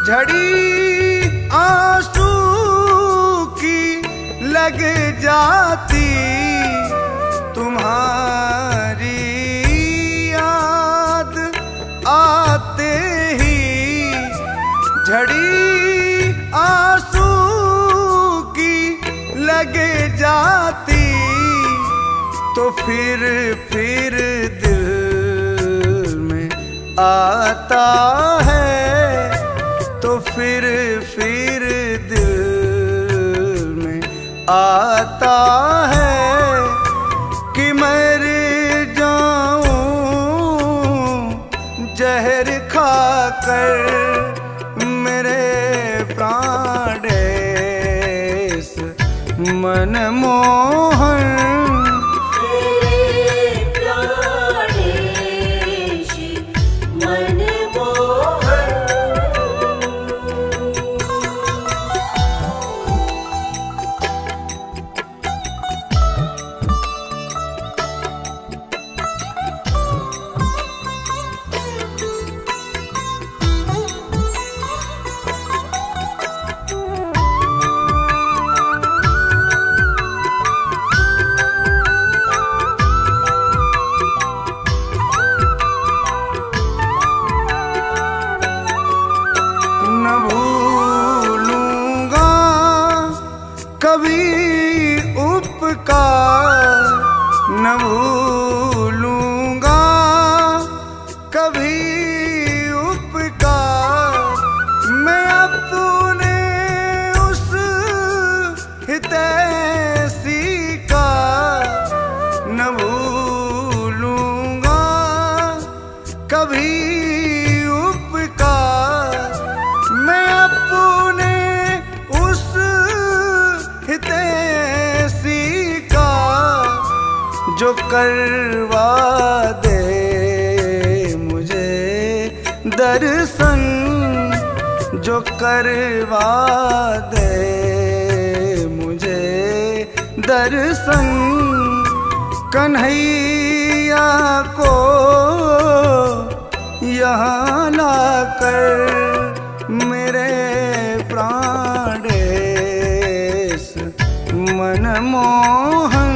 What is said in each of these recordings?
झड़ी आंसू की लग जाती, तुम्हारी याद आते ही झड़ी आंसू की लग जाती, तो फिर दिल में आता है, तो फिर दिल में आता है कि मर जाऊं जहर खाकर मेरे प्राणेश मनमोहन। न भूलूंगा कभी उपकार, मैं अपने उस हितैषी का न भूलूंगा कभी उपकार, मैं अपने उस हितैषी का जो करवा दे मुझे दर्शन, जो करवा दे मुझे दर्शन। कन्हैया को यहाँ लाकर मेरे प्राणेश मनमोहन।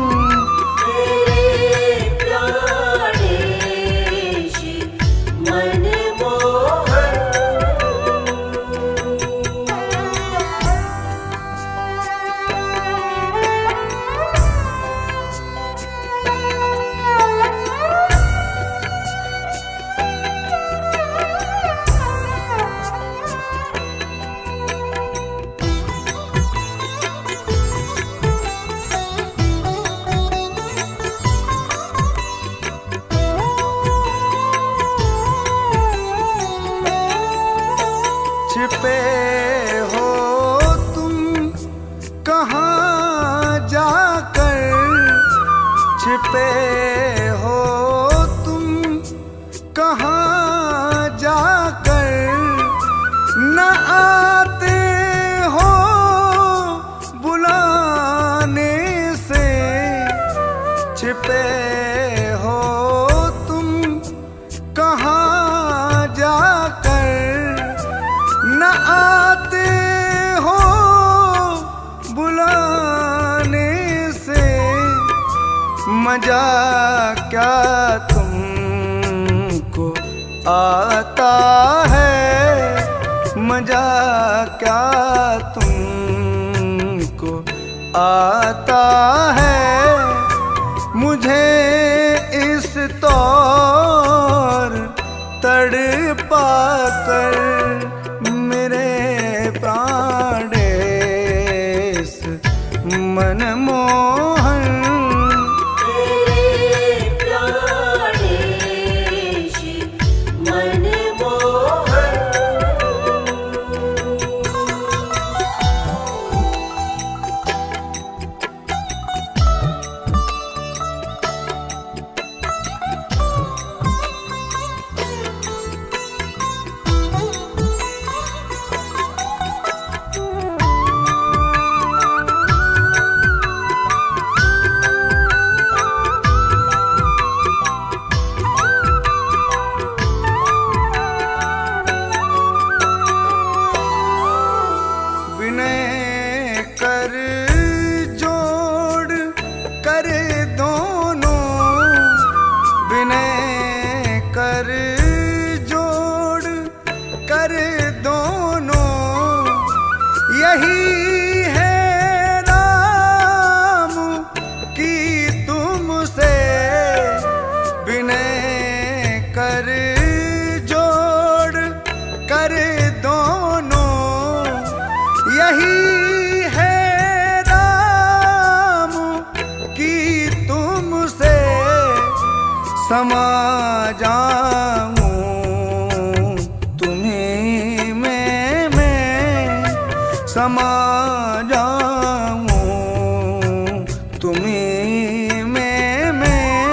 छिपे हो तुम कहाँ जाकर, छिपे हो तुम कहाँ जाकर, न आते हो बुलाने से। छिपे हो तुम कहाँ जाकर, न आते हो बुलाने से। मजा क्या तुमको आता है, मजा क्या तुमको आता है। मुझे इस तौर तड़पा कर मेरे प्राणेश मनमोहन। समा जाऊं तुम्हीं में मैं,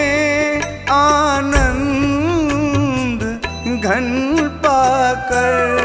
तुम्हें आनंद घन पाकर